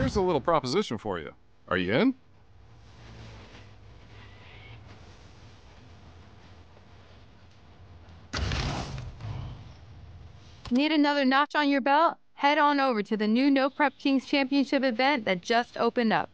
Here's a little proposition for you. Are you in? Need another notch on your belt? Head on over to the new No Prep Kings Championship event that just opened up.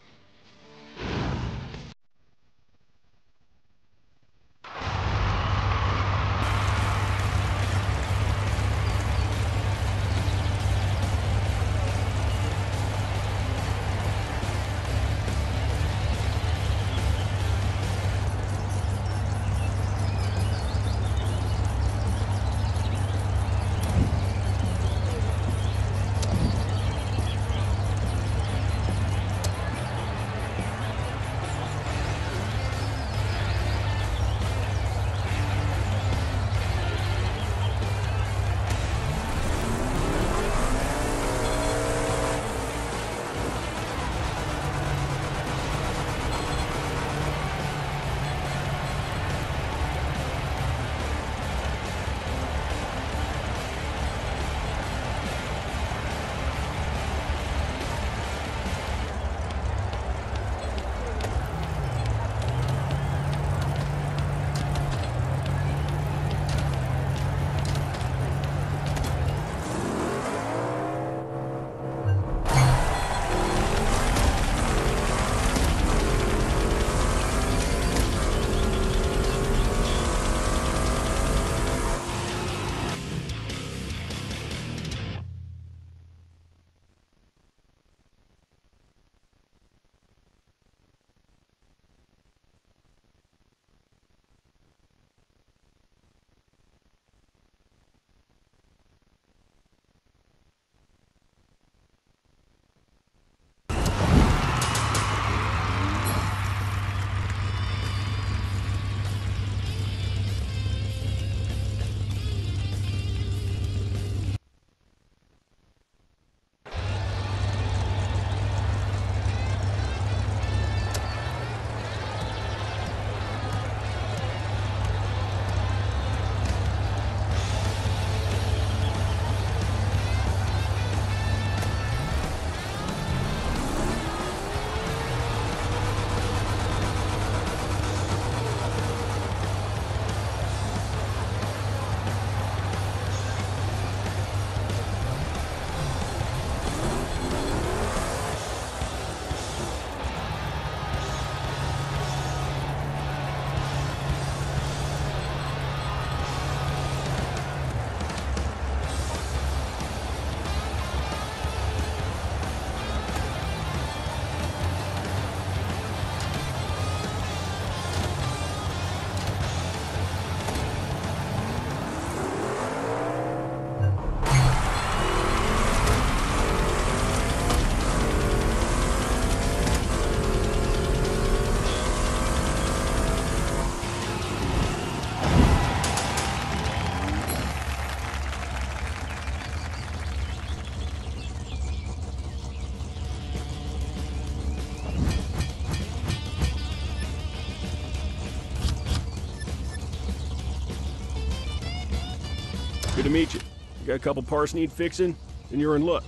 Good to meet you. You got a couple parts need fixing, and you're in luck.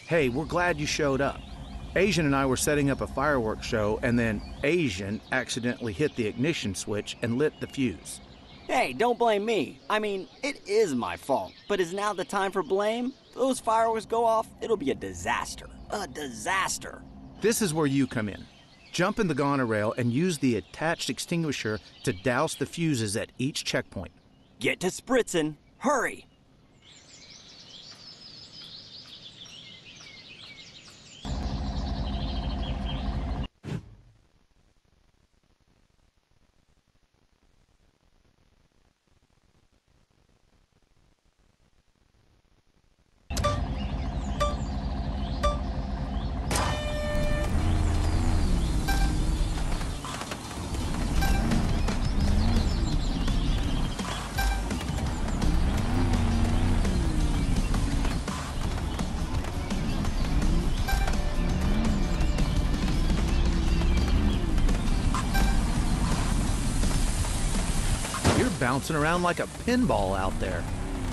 Hey, we're glad you showed up. Asian and I were setting up a fireworks show, and then Asian accidentally hit the ignition switch and lit the fuse. Hey, don't blame me. I mean, it is my fault. But is now the time for blame? If those fireworks go off, it'll be a disaster. A disaster. This is where you come in. Jump in the guardrail and use the attached extinguisher to douse the fuses at each checkpoint. Get to spritzing. Hurry! You're bouncing around like a pinball out there.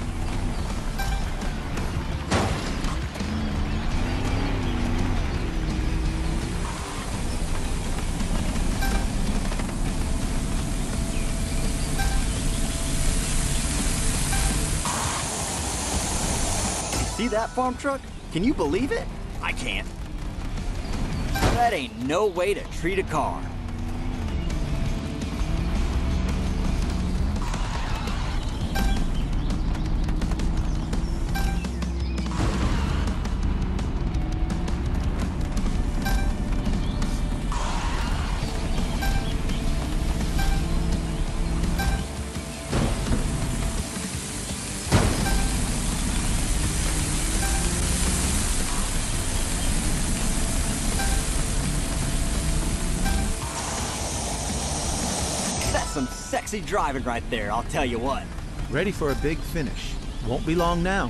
See that farm truck? Can you believe it? I can't. That ain't no way to treat a car. That's some sexy driving right there, I'll tell you what. Ready for a big finish. Won't be long now.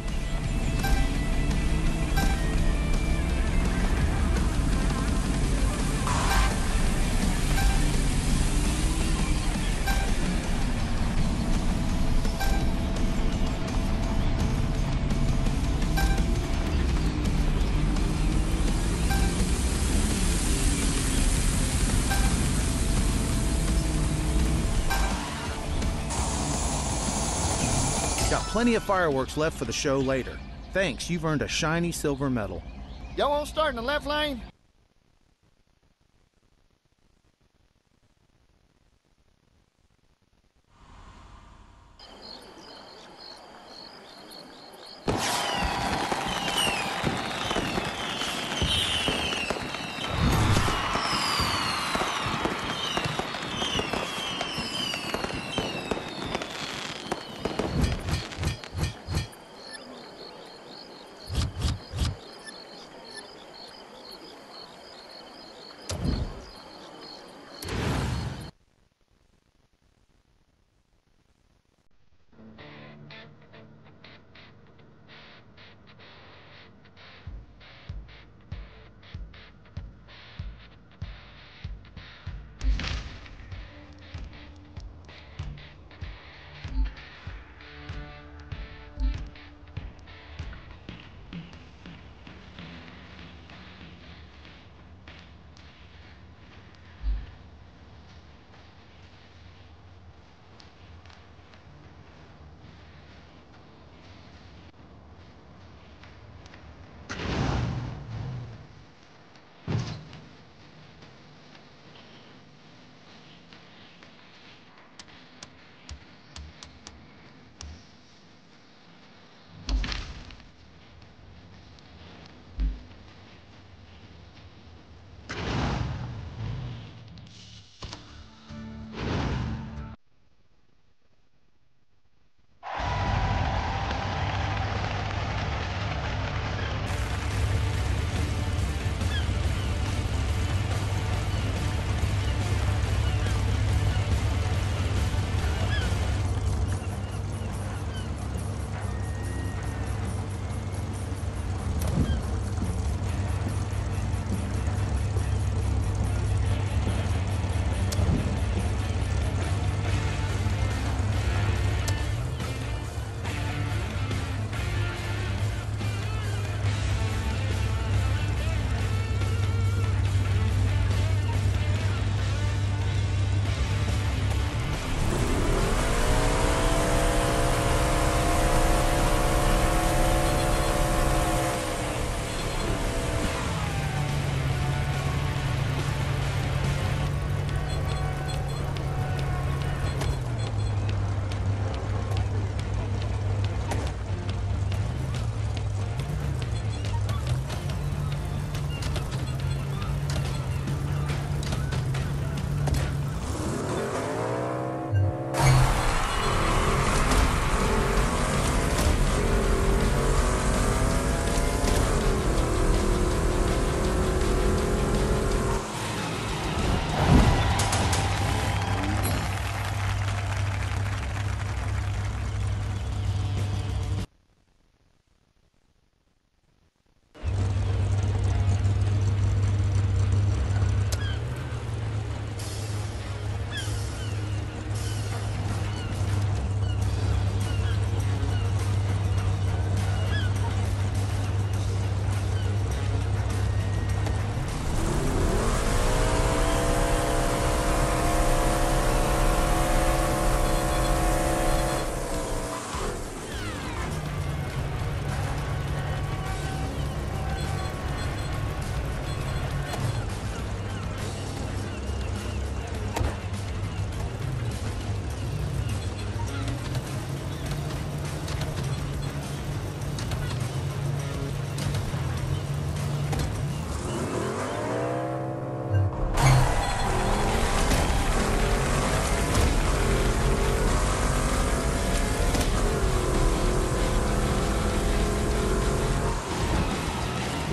Got plenty of fireworks left for the show later. Thanks, you've earned a shiny silver medal. Y'all won't start in the left lane?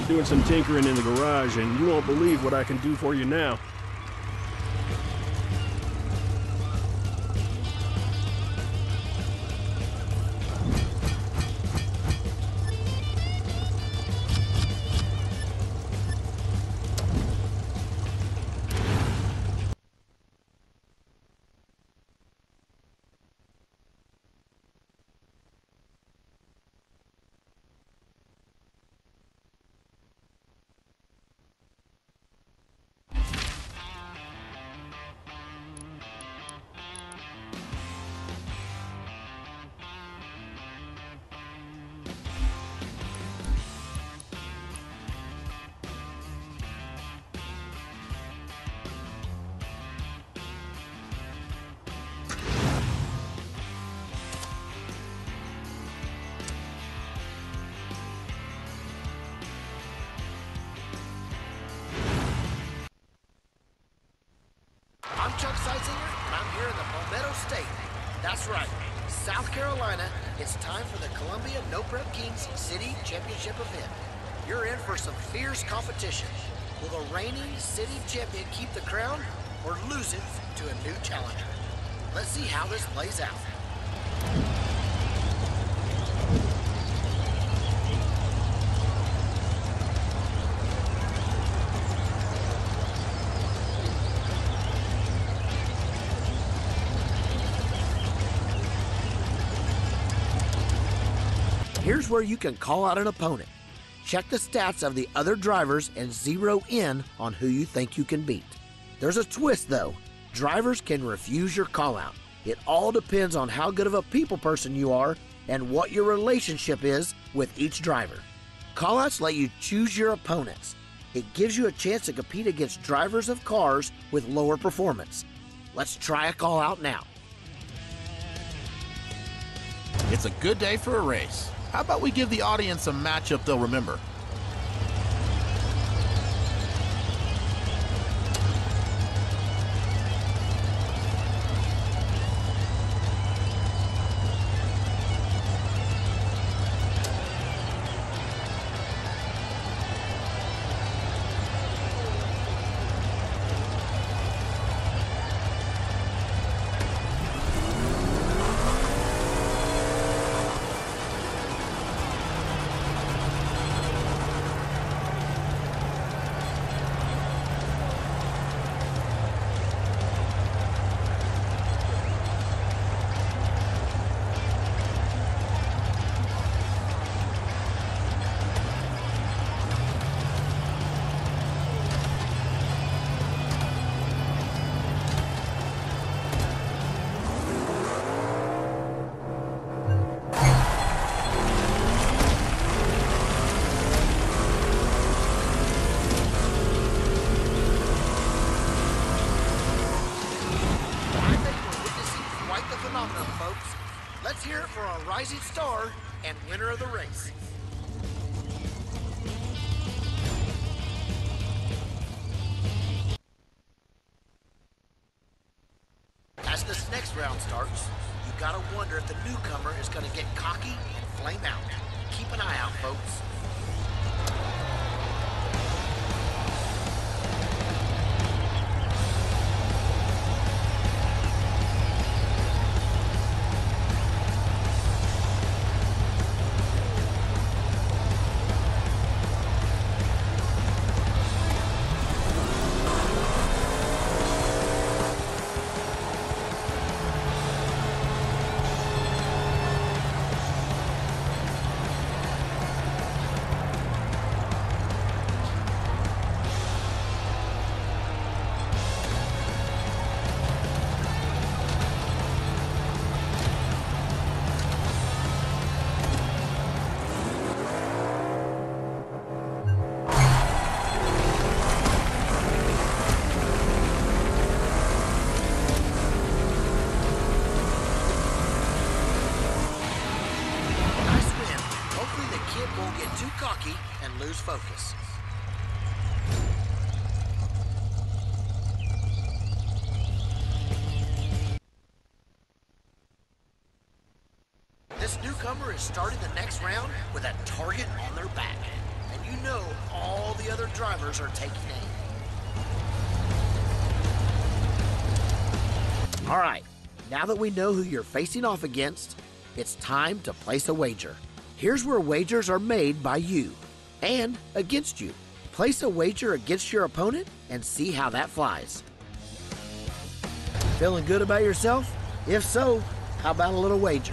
doing some tinkering in the garage, and you won't believe what I can do for you now. I'm Chuck Seitzinger, and I'm here in the Palmetto State. That's right, South Carolina. It's time for the Columbia No Prep Kings City Championship event. You're in for some fierce competition. Will the reigning city champion keep the crown or lose it to a new challenger? Let's see how this plays out. Here's where you can call out an opponent. Check the stats of the other drivers and zero in on who you think you can beat. There's a twist though. Drivers can refuse your call out. It all depends on how good of a people person you are and what your relationship is with each driver. Callouts let you choose your opponents. It gives you a chance to compete against drivers of cars with lower performance. Let's try a call out now. It's a good day for a race. How about we give the audience a matchup they'll remember? Folks, let's hear it for our rising star and winner of the race. As this next round starts, you gotta wonder if the newcomer is gonna get cocky and flame out. Keep an eye out, folks. Cocky and lose focus. This newcomer is starting the next round with a target on their back. And you know all the other drivers are taking aim. All right, now that we know who you're facing off against, it's time to place a wager. Here's where wagers are made by you and against you. Place a wager against your opponent and see how that flies. Feeling good about yourself? If so, how about a little wager?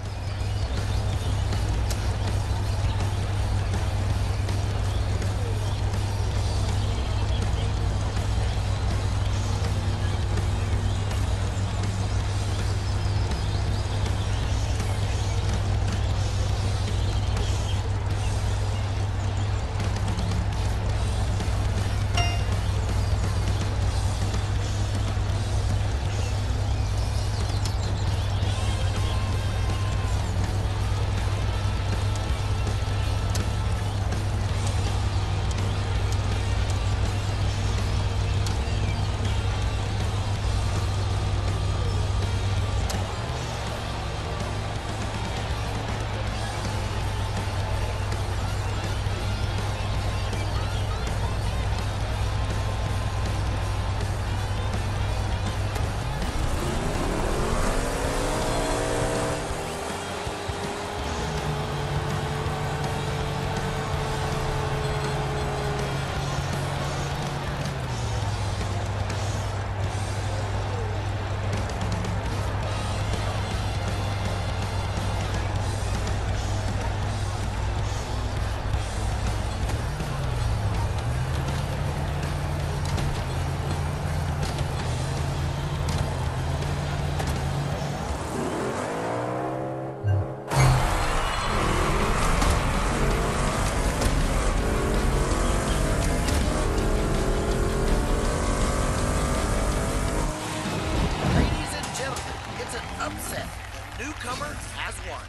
Newcomer has won.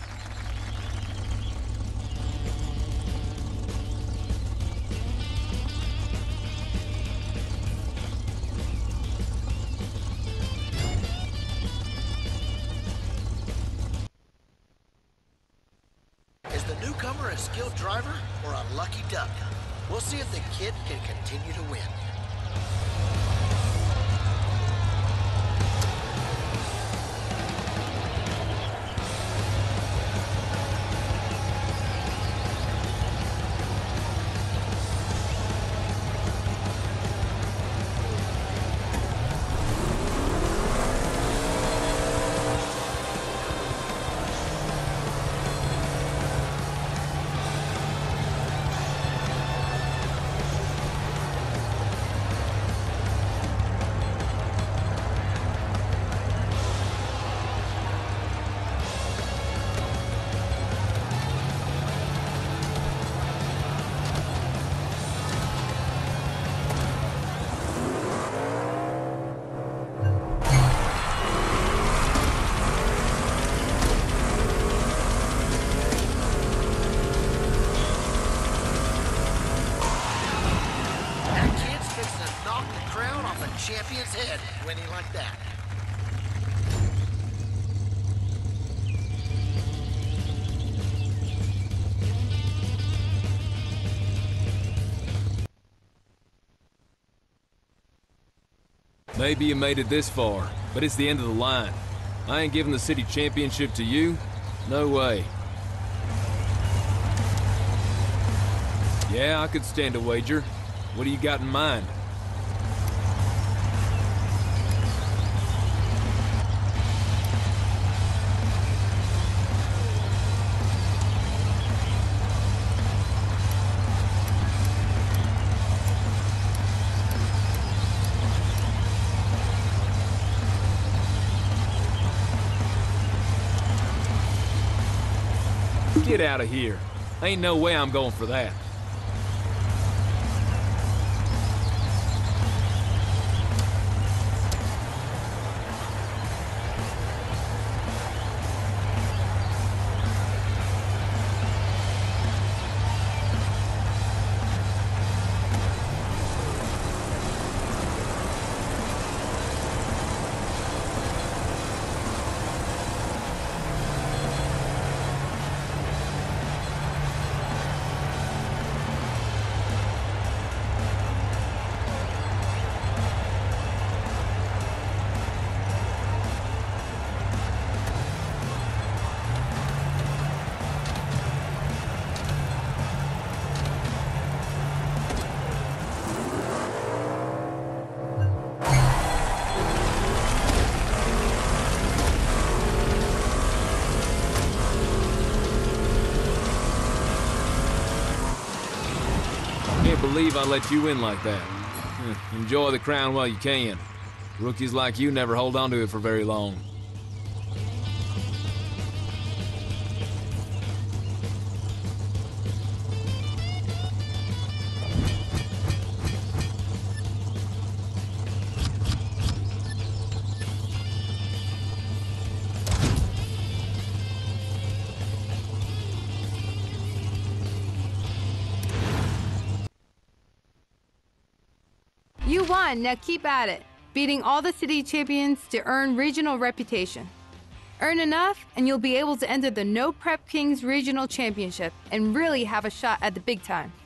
Is the newcomer a skilled driver or a lucky duck? We'll see if the kid can continue to win. Champion's head winning like that. Maybe you made it this far, but it's the end of the line. I ain't giving the city championship to you. No way. Yeah, I could stand a wager. What do you got in mind? Get out of here. Ain't no way I'm going for that. believe I let you win like that. Enjoy the crown while you can. Rookies like you never hold on to it for very long. You won, now keep at it, beating all the city champions to earn regional reputation. Earn enough, and you'll be able to enter the No Prep Kings Regional Championship and really have a shot at the big time.